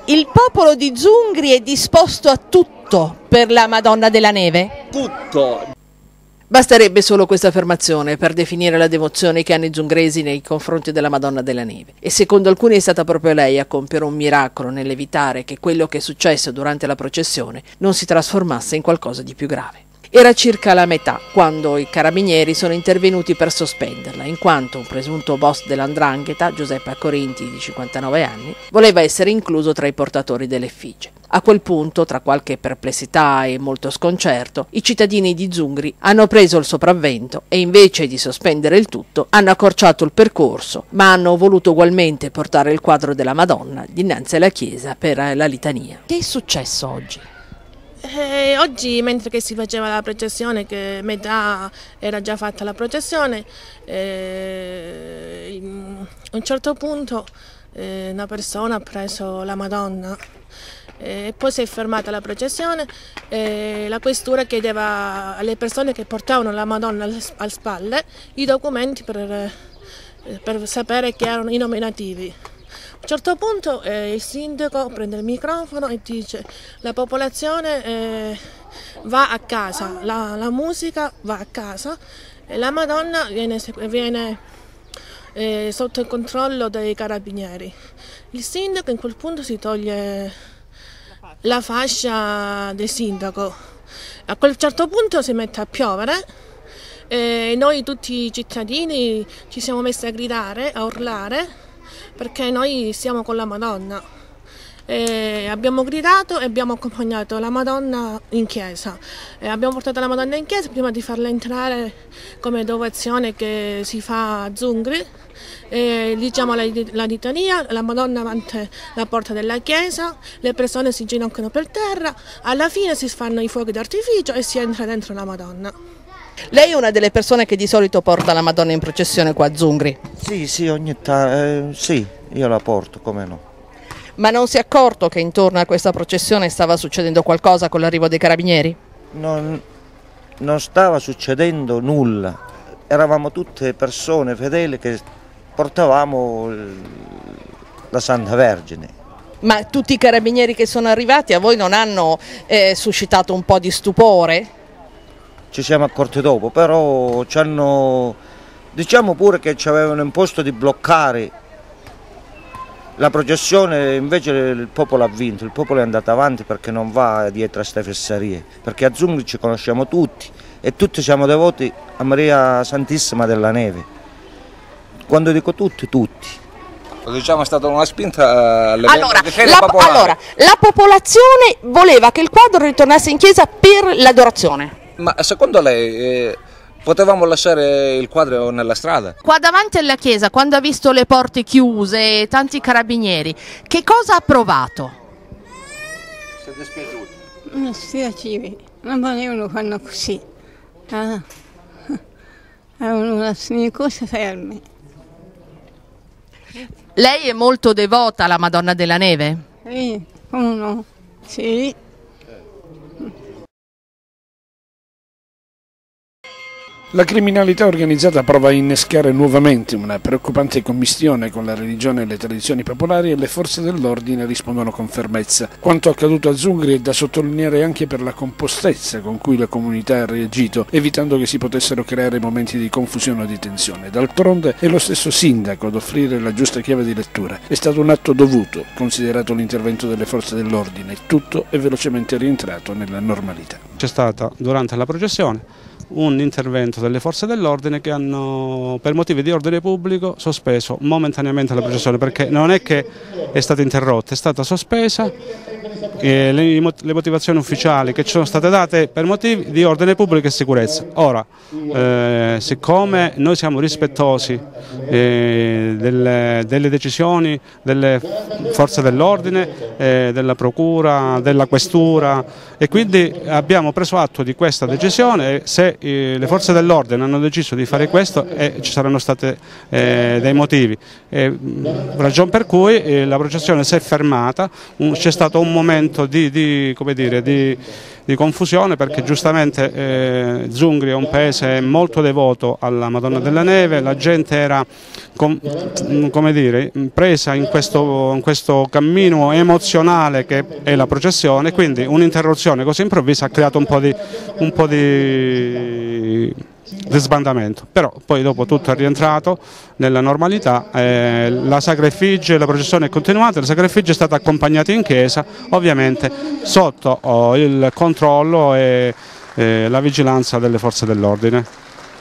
Il popolo di Zungri è disposto a tutto per la Madonna della Neve? Tutto! Basterebbe solo questa affermazione per definire la devozione che hanno i zungresi nei confronti della Madonna della Neve. E secondo alcuni è stata proprio lei a compiere un miracolo nell'evitare che quello che è successo durante la processione non si trasformasse in qualcosa di più grave. Era circa la metà quando i carabinieri sono intervenuti per sospenderla, in quanto un presunto boss dell''ndrangheta, Giuseppe Accorinti, di 59 anni, voleva essere incluso tra i portatori dell'effigie. A quel punto, tra qualche perplessità e molto sconcerto, i cittadini di Zungri hanno preso il sopravvento e invece di sospendere il tutto hanno accorciato il percorso, ma hanno voluto ugualmente portare il quadro della Madonna dinanzi alla chiesa per la litania. Che è successo oggi? Oggi, mentre che si faceva la processione, che metà era già fatta la processione, a un certo punto una persona ha preso la Madonna e poi si è fermata la processione e la questura chiedeva alle persone che portavano la Madonna alle spalle i documenti per sapere chi erano i nominativi. A un certo punto il sindaco prende il microfono e dice: la popolazione va a casa, la musica va a casa e la Madonna viene sotto il controllo dei carabinieri. Il sindaco in quel punto si toglie la fascia del sindaco. A quel certo punto si mette a piovere e noi tutti i cittadini ci siamo messi a gridare, a urlare, perché noi siamo con la Madonna. Abbiamo gridato e abbiamo accompagnato la Madonna in chiesa. Abbiamo portato la Madonna in chiesa prima di farla entrare come devozione che si fa a Zungri. Diciamo la litania, la Madonna davanti alla porta della chiesa, le persone si ginocchiano per terra, alla fine si fanno i fuochi d'artificio e si entra dentro la Madonna. Lei è una delle persone che di solito porta la Madonna in processione qua a Zungri? Sì, ogni tanto, sì, io la porto, come no. Ma non si è accorto che intorno a questa processione stava succedendo qualcosa con l'arrivo dei carabinieri? Non stava succedendo nulla, eravamo tutte persone fedeli che portavamo la Santa Vergine. Ma tutti i carabinieri che sono arrivati a voi non hanno suscitato un po' di stupore? Ci siamo accorti dopo, però diciamo pure che ci avevano imposto di bloccare la processione, invece il popolo ha vinto, il popolo è andato avanti perché non va dietro a queste fesserie, perché a Zungri ci conosciamo tutti e tutti siamo devoti a Maria Santissima della Neve. Quando dico tutti, tutti. Diciamo è stata una spinta alle popolare. Allora, la popolazione voleva che il quadro ritornasse in chiesa per l'adorazione. Ma secondo lei potevamo lasciare il quadro nella strada? Qua davanti alla chiesa, quando ha visto le porte chiuse e tanti carabinieri, che cosa ha provato? Si è dispiaciuto? Non spiacivi, non volevano farlo così. Avevano le cose ferme. Lei è molto devota alla Madonna della Neve? Sì, come no? Sì. La criminalità organizzata prova a innescare nuovamente una preoccupante commistione con la religione e le tradizioni popolari e le forze dell'ordine rispondono con fermezza. Quanto accaduto a Zungri è da sottolineare anche per la compostezza con cui la comunità ha reagito, evitando che si potessero creare momenti di confusione o di tensione. D'altronde è lo stesso sindaco ad offrire la giusta chiave di lettura. È stato un atto dovuto, considerato l'intervento delle forze dell'ordine. Tutto è velocemente rientrato nella normalità. C'è stata durante la processione un intervento delle forze dell'ordine che hanno, per motivi di ordine pubblico, sospeso momentaneamente la processione, perché non è che è stata interrotta, è stata sospesa. Le motivazioni ufficiali che ci sono state date per motivi di ordine pubblico e sicurezza. Ora, siccome noi siamo rispettosi delle decisioni delle forze dell'ordine, della procura, della questura, e quindi abbiamo preso atto di questa decisione, se le forze dell'ordine hanno deciso di fare questo ci saranno stati dei motivi, ragion per cui la processione si è fermata, c'è stato un momento di confusione, perché giustamente Zungri è un paese molto devoto alla Madonna della Neve, la gente era come dire, presa in questo cammino emozionale che è la processione, quindi un'interruzione così improvvisa ha creato un po' di sbandamento, però poi dopo tutto è rientrato nella normalità, la Sacra Effigie, la processione è continuata, la Sacra Effigie è stata accompagnata in chiesa, ovviamente sotto il controllo e la vigilanza delle forze dell'ordine.